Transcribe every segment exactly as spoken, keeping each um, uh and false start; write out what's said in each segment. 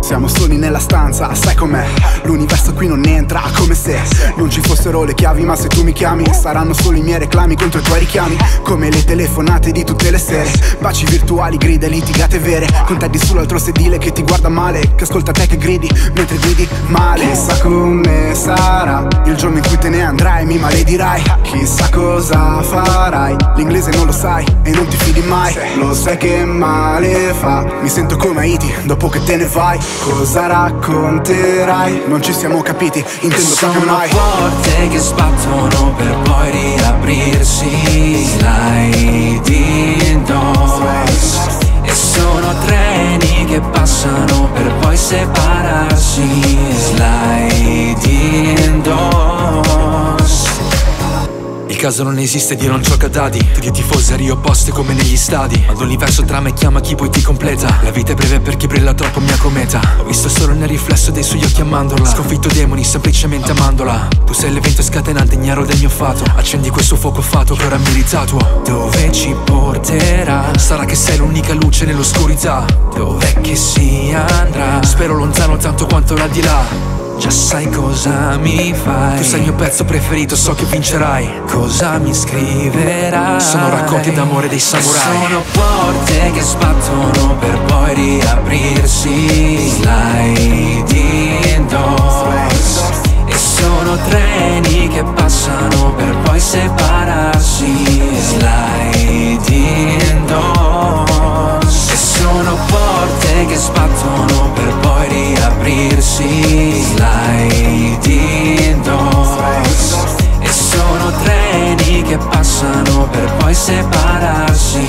Siamo soli nella stanza, sai com'è? L'universo qui non entra, come se non ci fossero le chiavi, ma se tu mi chiami saranno solo i miei reclami contro i tuoi richiami. Come le telefonate di tutte le sere, baci virtuali, grida e litigate vere. Con Teddy sull'altro sedile che ti guarda male, che ascolta te che gridi mentre guidi male. Chissà come sarà il giorno in cui te ne andrai, mi maledirai. Chissà cosa farai, l'inglese non lo sai e non ti fidi mai. Lo sai che male fa, mi sento come Haiti dopo che te ne vai. Cosa racconterai? Non ci siamo capiti, intendo proprio mai. Sono porte che sbattono per poi riaprirsi, sliding doors. E sono treni che passano per poi separarsi, sliding doors. Il caso non esiste, Dio non gioca a dadi. Tu di tifosi eri opposte come negli stadi, ma l'universo trama e chiama chi poi ti completa. La vita è breve per chi brilla troppo mia cometa. Ho visto solo nel riflesso dei suoi occhi a mandorla, sconfitto demoni semplicemente amandola. Tu sei l'evento scatenante ignaro del mio fato. Accendi questo fuoco fato che ora mi ritatuo. Dove ci porterà? Sarà che sei l'unica luce nell'oscurità. Dov'è che si andrà? Spero lontano tanto quanto là di là. Già sai cosa mi fai. Tu sei il mio pezzo preferito, so che vincerai. Cosa mi scriverai? Sono racconti d'amore dei samurai. Sono porte che sbattono per poi riaprirsi, sliding doors. E sono treni che passano per poi separarsi, sliding doors. E sono porte che sbattono per poi riaprirsi, sliding doors. E sono treni che passano per poi separarsi,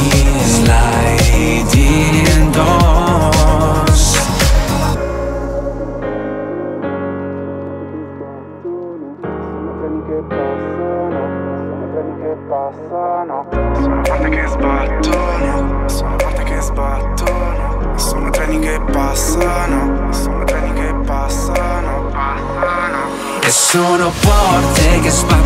sliding doors. Sono porte che sbattono, sono porte che sbattono. Sono treni che passano, sono treni che passano, passano. E sono porte che sbattono